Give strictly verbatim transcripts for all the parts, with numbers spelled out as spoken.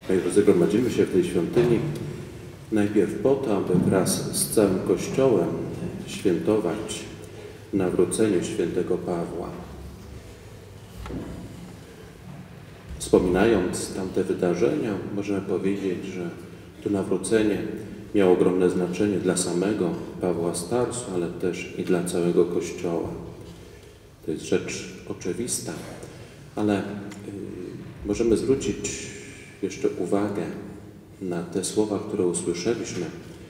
Moi drodzy, gromadzimy się w tej świątyni najpierw po to, aby wraz z całym Kościołem świętować nawrócenie świętego Pawła. Wspominając tamte wydarzenia, możemy powiedzieć, że to nawrócenie miało ogromne znaczenie dla samego Pawła z Tarsu, ale też i dla całego Kościoła. To jest rzecz oczywista, ale yy, możemy zwrócić jeszcze uwagę na te słowa, które usłyszeliśmy.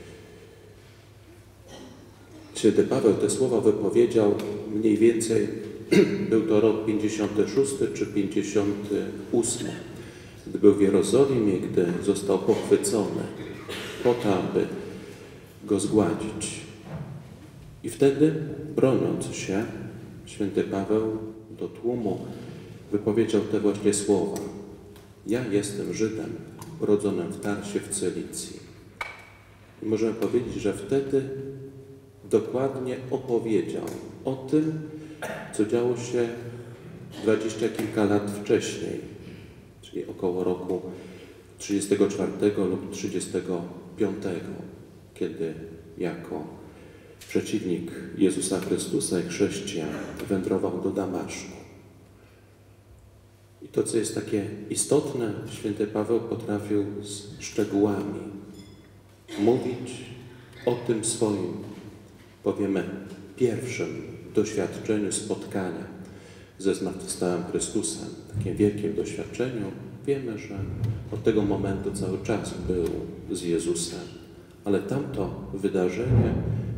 Święty Paweł te słowa wypowiedział mniej więcej, był to rok pięćdziesiąty szósty czy pięćdziesiąty ósmy, gdy był w Jerozolimie, gdy został pochwycony po to, aby go zgładzić. I wtedy, broniąc się, święty Paweł do tłumu wypowiedział te właśnie słowa. Ja jestem Żydem, urodzonym w Tarsie w Cylicji. I możemy powiedzieć, że wtedy dokładnie opowiedział o tym, co działo się dwadzieścia kilka lat wcześniej, czyli około roku trzydziestego czwartego lub trzydziestego piątego, kiedy jako przeciwnik Jezusa Chrystusa i chrześcijan wędrował do Damaszku. I to, co jest takie istotne, święty Paweł potrafił z szczegółami mówić o tym swoim, powiemy, pierwszym doświadczeniu spotkania ze zmartwychwstałym Chrystusem, takim wielkim doświadczeniu. Wiemy, że od tego momentu cały czas był z Jezusem, ale tamto wydarzenie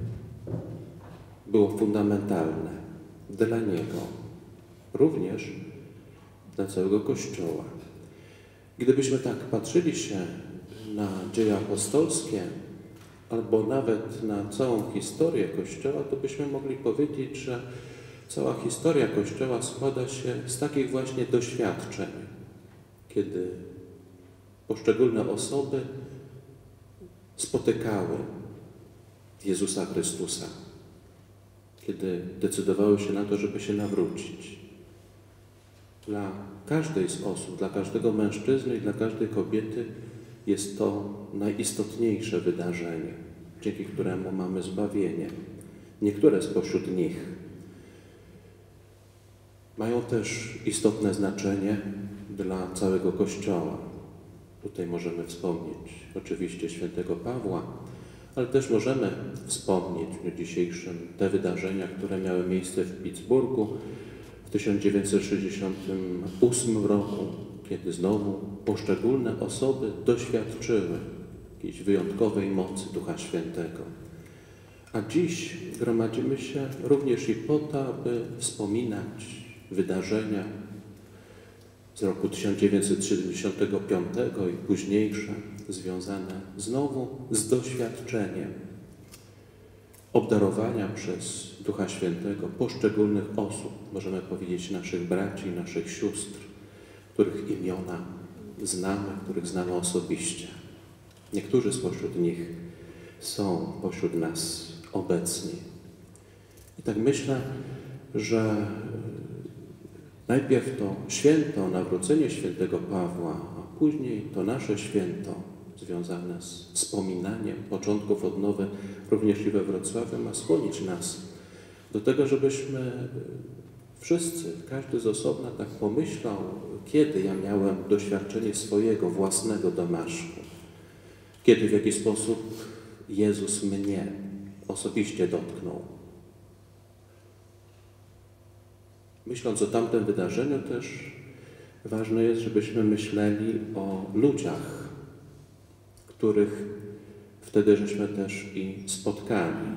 było fundamentalne dla Niego, również dla całego Kościoła. Gdybyśmy tak patrzyli się na dzieje apostolskie, albo nawet na całą historię Kościoła, to byśmy mogli powiedzieć, że cała historia Kościoła składa się z takich właśnie doświadczeń, kiedy poszczególne osoby spotykały Jezusa Chrystusa, kiedy decydowały się na to, żeby się nawrócić. Dla każdej z osób, dla każdego mężczyzny i dla każdej kobiety jest to najistotniejsze wydarzenie, dzięki któremu mamy zbawienie. Niektóre spośród nich mają też istotne znaczenie dla całego Kościoła. Tutaj możemy wspomnieć oczywiście świętego Pawła, ale też możemy wspomnieć w dniu dzisiejszym te wydarzenia, które miały miejsce w Pittsburghu w tysiąc dziewięćset sześćdziesiątym ósmym roku, kiedy znowu poszczególne osoby doświadczyły jakiejś wyjątkowej mocy Ducha Świętego. A dziś gromadzimy się również i po to, aby wspominać wydarzenia z roku tysiąc dziewięćset siedemdziesiątego piątego i późniejsze, związane znowu z doświadczeniem obdarowania przez Ducha Świętego poszczególnych osób, możemy powiedzieć naszych braci i naszych sióstr, których imiona znamy, których znamy osobiście. Niektórzy spośród nich są pośród nas obecni. I tak myślę, że najpierw to święto, nawrócenie świętego Pawła, a później to nasze święto związane z wspominaniem początków odnowy również i we Wrocławiu ma skłonić nas do tego, żebyśmy wszyscy, każdy z osobna tak pomyślał, kiedy ja miałem doświadczenie swojego własnego Damaszku, kiedy w jaki sposób Jezus mnie osobiście dotknął. Myśląc o tamtym wydarzeniu też ważne jest, żebyśmy myśleli o ludziach, których wtedy żeśmy też i spotkali.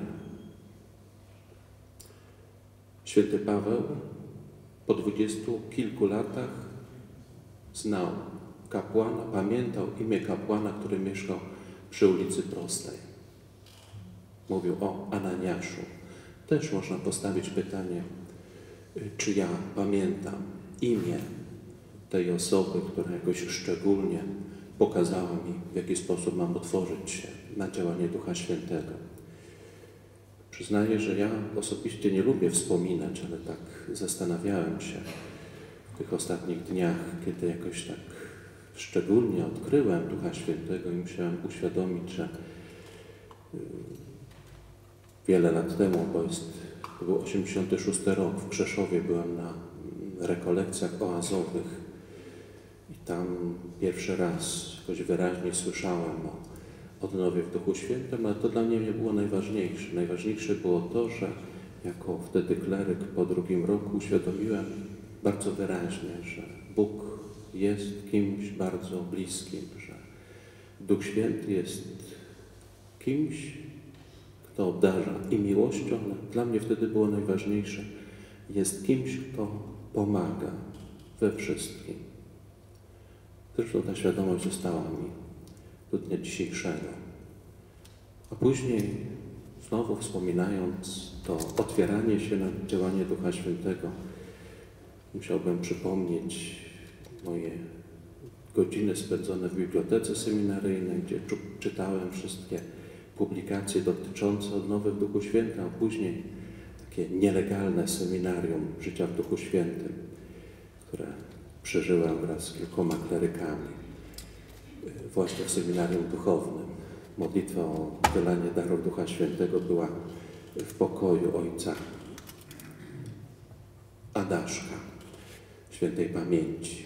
Święty Paweł po dwudziestu kilku latach znał kapłana, pamiętał imię kapłana, który mieszkał przy ulicy Prostej. Mówił o Ananiaszu. Też można postawić pytanie, czy ja pamiętam imię tej osoby, która jakoś szczególnie pokazała mi, w jaki sposób mam otworzyć się na działanie Ducha Świętego. Przyznaję, że ja osobiście nie lubię wspominać, ale tak zastanawiałem się w tych ostatnich dniach, kiedy jakoś tak szczególnie odkryłem Ducha Świętego i musiałem uświadomić, że wiele lat temu, bo jest, to był osiemdziesiąty szósty rok, w Krzeszowie byłem na rekolekcjach oazowych i tam pierwszy raz jakoś wyraźnie słyszałem o odnowie w Duchu Świętym, ale to dla mnie nie było najważniejsze. Najważniejsze było to, że jako wtedy kleryk po drugim roku uświadomiłem bardzo wyraźnie, że Bóg jest kimś bardzo bliskim, że Duch Święty jest kimś, kto obdarza i miłością, ale dla mnie wtedy było najważniejsze, jest kimś, kto pomaga we wszystkim. Zresztą ta świadomość została mi do dnia dzisiejszego. A później, znowu wspominając to otwieranie się na działanie Ducha Świętego, musiałbym przypomnieć moje godziny spędzone w bibliotece seminaryjnej, gdzie czytałem wszystkie publikacje dotyczące odnowy w Duchu Świętym, a później takie nielegalne seminarium życia w Duchu Świętym, które przeżyłem wraz z kilkoma klerykami właśnie w seminarium duchownym. Modlitwa o udzielanie darów Ducha Świętego była w pokoju ojca Adaszka, świętej pamięci.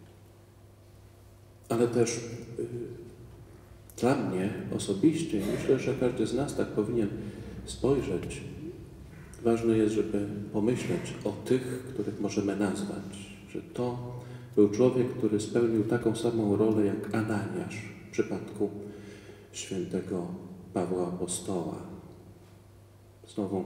Ale też y, dla mnie osobiście, myślę, że każdy z nas tak powinien spojrzeć. Ważne jest, żeby pomyśleć o tych, których możemy nazwać, że to był człowiek, który spełnił taką samą rolę jak Ananiasz w przypadku świętego Pawła Apostoła. Znowu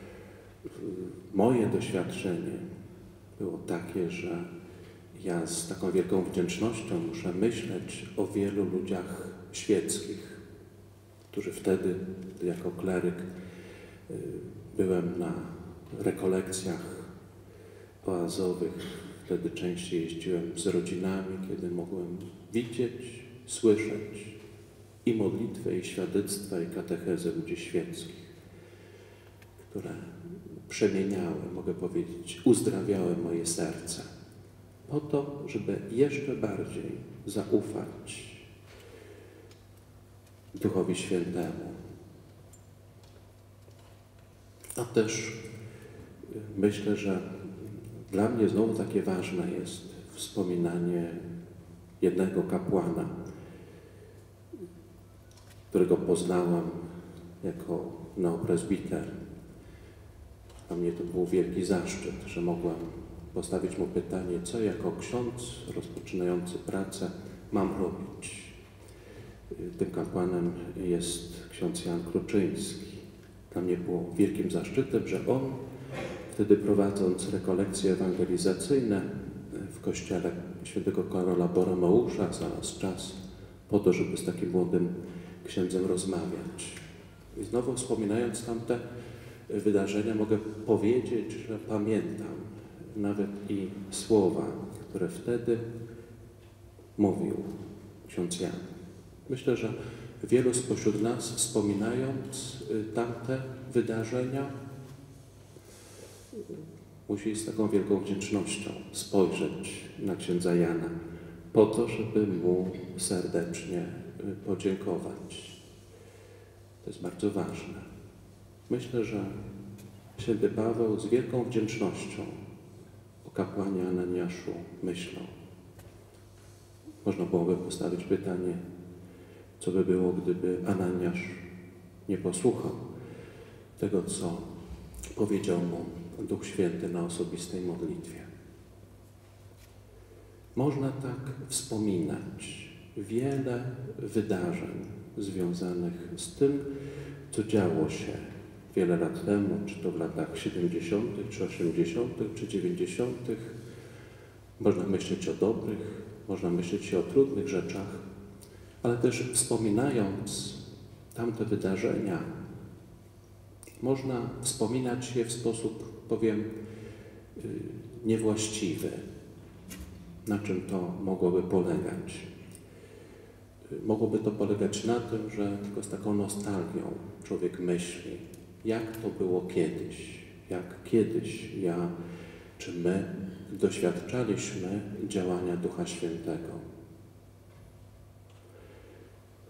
moje doświadczenie było takie, że ja z taką wielką wdzięcznością muszę myśleć o wielu ludziach świeckich, którzy wtedy, jako kleryk, byłem na rekolekcjach oazowych. Wtedy częściej jeździłem z rodzinami, kiedy mogłem widzieć, słyszeć i modlitwę, i świadectwa, i katechezę ludzi świeckich, które przemieniały, mogę powiedzieć, uzdrawiały moje serce, po to, żeby jeszcze bardziej zaufać Duchowi Świętemu. A też myślę, że dla mnie znowu takie ważne jest wspominanie jednego kapłana, którego poznałem jako neopresbiter. Dla mnie to był wielki zaszczyt, że mogłem postawić mu pytanie, co jako ksiądz rozpoczynający pracę mam robić. Tym kapłanem jest ksiądz Jan Kluczyński. Dla mnie było wielkim zaszczytem, że on wtedy, prowadząc rekolekcje ewangelizacyjne w kościele świętego Karola Boromeusza, znalazł czas po to, żeby z takim młodym księdzem rozmawiać. I znowu wspominając tamte wydarzenia, mogę powiedzieć, że pamiętam nawet i słowa, które wtedy mówił ksiądz Jan. Myślę, że wielu spośród nas, wspominając tamte wydarzenia, musi z taką wielką wdzięcznością spojrzeć na księdza Jana, po to, żeby mu serdecznie podziękować. To jest bardzo ważne. Myślę, że święty Paweł z wielką wdzięcznością o kapłanie Ananiaszu myślał. Można byłoby postawić pytanie, co by było, gdyby Ananiasz nie posłuchał tego, co powiedział mu Duch Święty na osobistej modlitwie. Można tak wspominać wiele wydarzeń związanych z tym, co działo się wiele lat temu, czy to w latach siedemdziesiątych, czy osiemdziesiątych, czy dziewięćdziesiątych. Można myśleć o dobrych, można myśleć o trudnych rzeczach, ale też wspominając tamte wydarzenia, można wspominać je w sposób, powiem, niewłaściwy. Na czym to mogłoby polegać? Mogłoby to polegać na tym, że tylko z taką nostalgią człowiek myśli, jak to było kiedyś, jak kiedyś ja czy my doświadczaliśmy działania Ducha Świętego.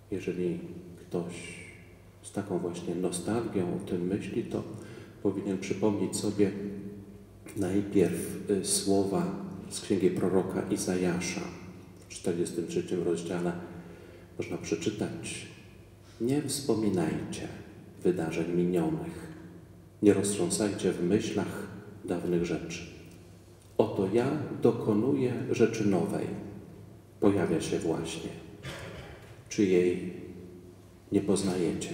Jeżeli ktoś z taką właśnie nostalgią o tym myśli, to powinien przypomnieć sobie najpierw słowa z księgi proroka Izajasza. W czterdziestym trzecim rozdziale można przeczytać: nie wspominajcie wydarzeń minionych, nie roztrząsajcie w myślach dawnych rzeczy. Oto ja dokonuję rzeczy nowej, pojawia się właśnie. Czy jej nie poznajecie?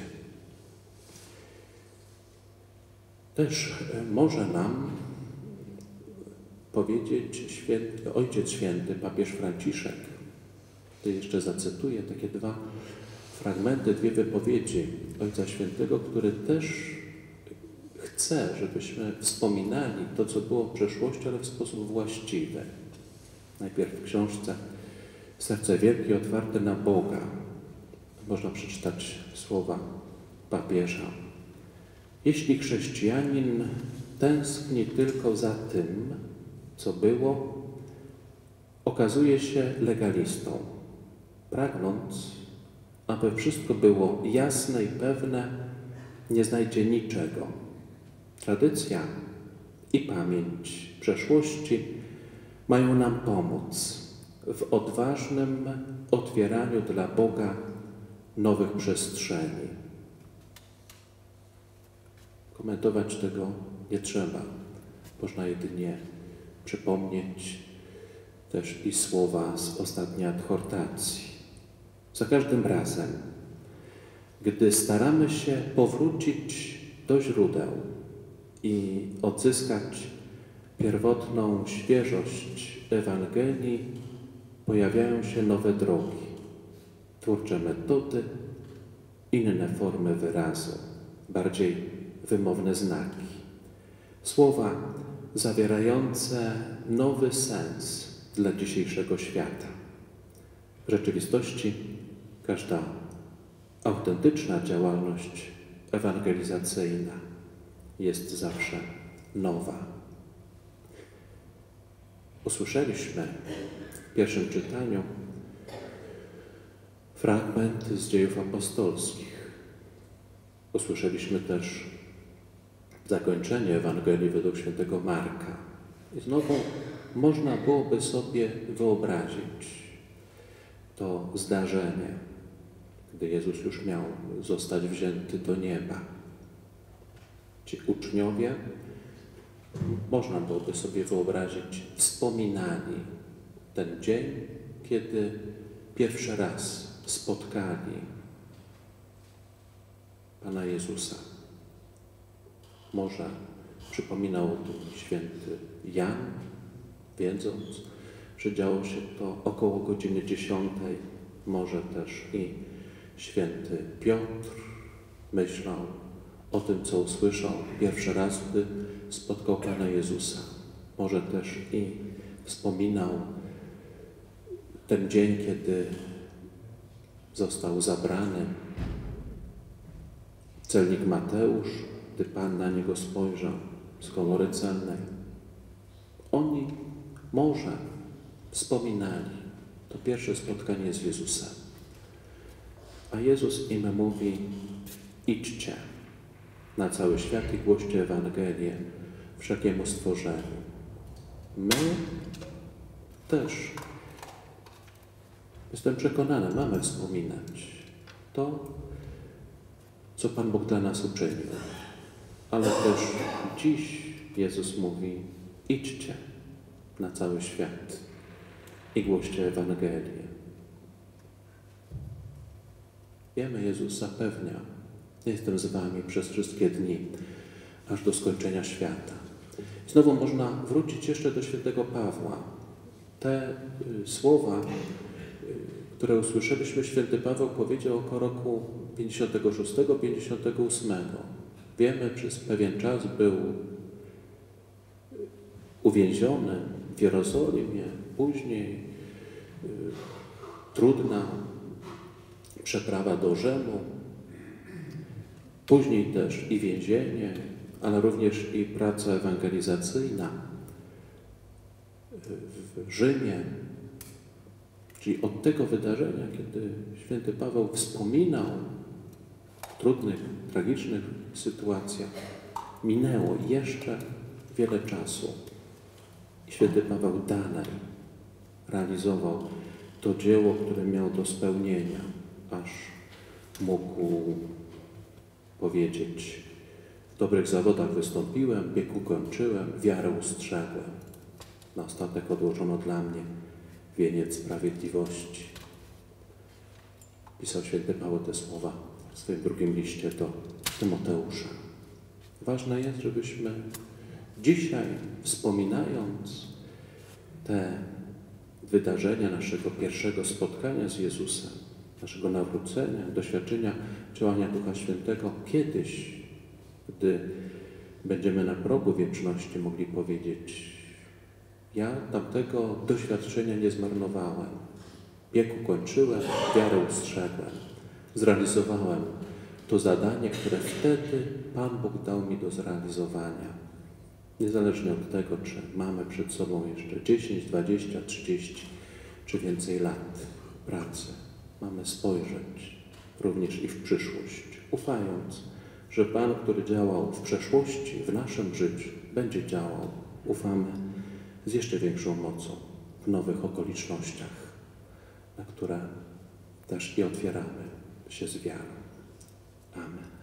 Też może nam powiedzieć święty, Ojciec Święty, papież Franciszek. Tu jeszcze zacytuję takie dwa fragmenty, dwie wypowiedzi Ojca Świętego, który też chce, żebyśmy wspominali to, co było w przeszłości, ale w sposób właściwy. Najpierw w książce Serce wielkie, otwarte na Boga. Można przeczytać słowa papieża. Jeśli chrześcijanin tęskni tylko za tym, co było, okazuje się legalistą, pragnąc, aby wszystko było jasne i pewne, nie znajdzie niczego. Tradycja i pamięć przeszłości mają nam pomóc w odważnym otwieraniu dla Boga nowych przestrzeni. Komentować tego nie trzeba. Można jedynie przypomnieć też i słowa z ostatniej adhortacji. Za każdym razem, gdy staramy się powrócić do źródeł i odzyskać pierwotną świeżość Ewangelii, pojawiają się nowe drogi, twórcze metody, inne formy wyrazu, bardziej wymowne znaki. Słowa zawierające nowy sens dla dzisiejszego świata. W rzeczywistości każda autentyczna działalność ewangelizacyjna jest zawsze nowa. Usłyszeliśmy w pierwszym czytaniu fragment z Dziejów Apostolskich. Usłyszeliśmy też zakończenie Ewangelii według świętego Marka. I znowu można byłoby sobie wyobrazić to zdarzenie, gdy Jezus już miał zostać wzięty do nieba. Ci uczniowie, można byłoby sobie wyobrazić, wspominali ten dzień, kiedy pierwszy raz spotkali Pana Jezusa. Może przypominał o tym święty Jan, wiedząc, że działo się to około godziny dziesiątej. Może też i święty Piotr myślał o tym, co usłyszał pierwszy raz, gdy spotkał Pana Jezusa. Może też i wspominał ten dzień, kiedy został zabrany celnik Mateusz, gdy Pan na niego spojrzał z komory celnej. Oni może wspominali to pierwsze spotkanie z Jezusem. A Jezus im mówi: idźcie na cały świat i głoście Ewangelię wszelkiemu stworzeniu. My też, jestem przekonany, mamy wspominać to, co Pan Bóg dla nas uczynił. Ale też dziś Jezus mówi: idźcie na cały świat i głoście Ewangelię. Wiemy, Jezus zapewnia: jestem z wami przez wszystkie dni, aż do skończenia świata. Znowu można wrócić jeszcze do świętego Pawła. Te y, słowa, y, które usłyszeliśmy, święty Paweł powiedział około roku pięćdziesiątego szóstego pięćdziesiątego ósmego. Wiemy, przez pewien czas był uwięziony w Jerozolimie, później y, trudna przeprawa do Rzymu, później też i więzienie, ale również i praca ewangelizacyjna w Rzymie, Czyli od tego wydarzenia, kiedy święty Paweł wspominał o trudnych, tragicznych sytuacjach, minęło jeszcze wiele czasu. I święty Paweł dalej realizował to dzieło, które miał do spełnienia, aż mógł powiedzieć: w dobrych zawodach wystąpiłem, biegu kończyłem, wiarę ustrzegłem. Na ostatek odłożono dla mnie wieniec sprawiedliwości. Pisał święty Paweł te słowa w swoim drugim liście do Tymoteusza. Ważne jest, żebyśmy dzisiaj, wspominając te wydarzenia naszego pierwszego spotkania z Jezusem, naszego nawrócenia, doświadczenia działania Ducha Świętego, kiedyś, gdy będziemy na progu wieczności, mogli powiedzieć: ja tamtego doświadczenia nie zmarnowałem. Bieg ukończyłem, wiarę ustrzegłem. Zrealizowałem to zadanie, które wtedy Pan Bóg dał mi do zrealizowania. Niezależnie od tego, czy mamy przed sobą jeszcze dziesięć, dwadzieścia, trzydzieści czy więcej lat pracy, mamy spojrzeć również i w przyszłość, ufając, że Pan, który działał w przeszłości, w naszym życiu, będzie działał, ufamy, z jeszcze większą mocą w nowych okolicznościach, na które też i otwieramy się z wiarą. Amen.